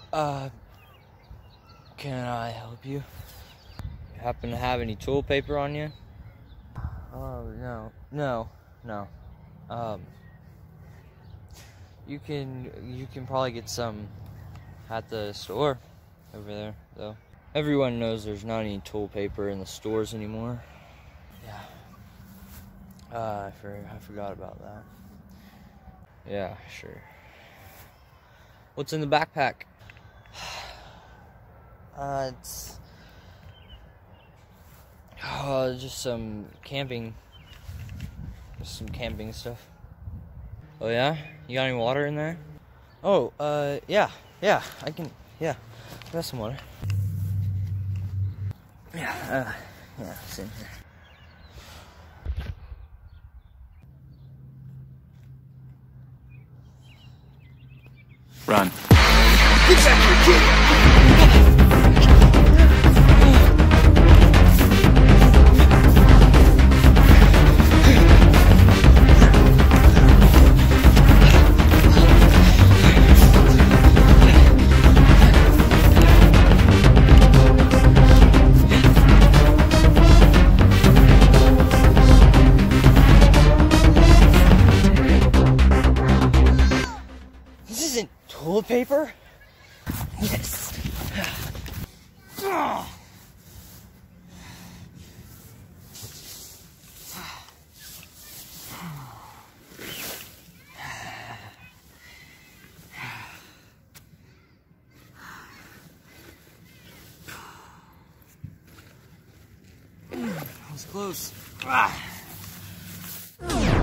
Uh, can I help you? You happen to have any toilet paper on you? Oh, no. You can probably get some at the store over there, though. Everyone knows there's not any toilet paper in the stores anymore. Yeah. I forgot about that. Yeah, sure. What's in the backpack? It's just some camping stuff. Oh yeah? You got any water in there? Oh, yeah, I got some water. Yeah, it's in here. Run. Get back here, kid! This isn't toilet paper? Yes. That was close.